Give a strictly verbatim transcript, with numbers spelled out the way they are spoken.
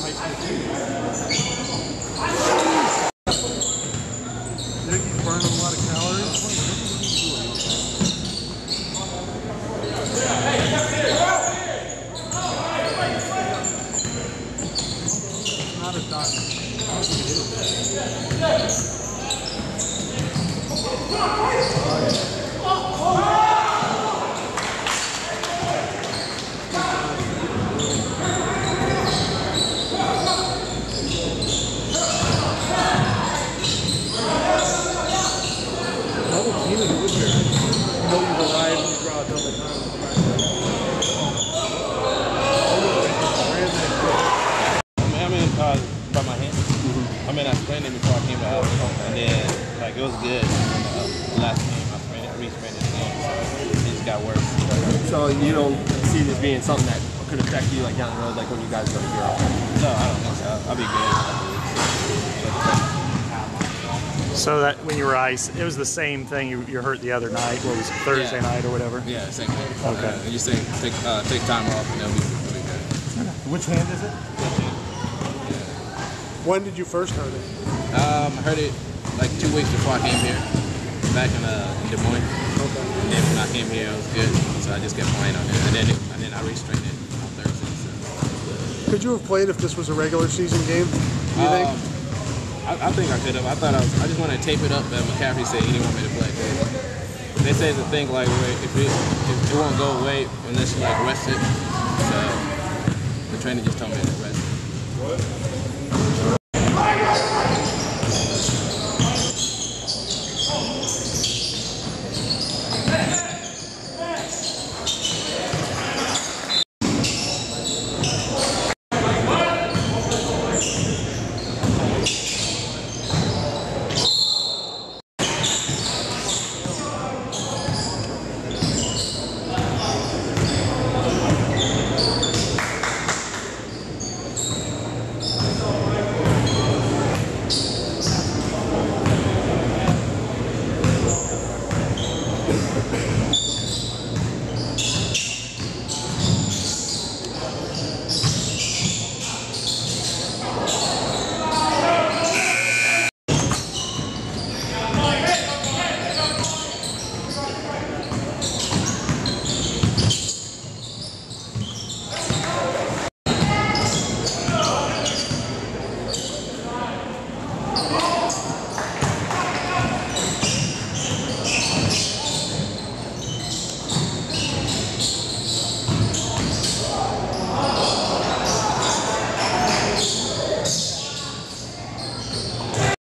high school team. You think he's burning a lot of calories? Not a diet. I don't think it is. By my hand. Mm-hmm. I mean, I sprained it before I came to house, and then like it was good. Uh, the last game, I sprained it, re-sprained it again, so it just got worse. So you don't see this being something that could affect you like down the road, like when you guys go to Europe? No, I don't think so. I'll be good. So that when you were ice, it was the same thing you, you hurt the other night. What was it, Thursday yeah. night or whatever? Yeah, same thing. Okay. Uh, you just take take, uh, take time off, and it'll be, it'll be good. Which hand is it? When did you first hurt it? Um, I heard it like two weeks before I came here, back in, uh, in Des Moines. Okay. And then when I came here, it was good, so I just kept playing on it. And then, it, and then I re-strained it on Thursday. So. Could you have played if this was a regular season game, do you um, think? I, I think I could have. I thought I was, I just wanted to tape it up, but McCaffrey said he didn't want me to play. They say the thing like, if it, if it won't go away unless you like rest it. So the trainer just told me to rest it.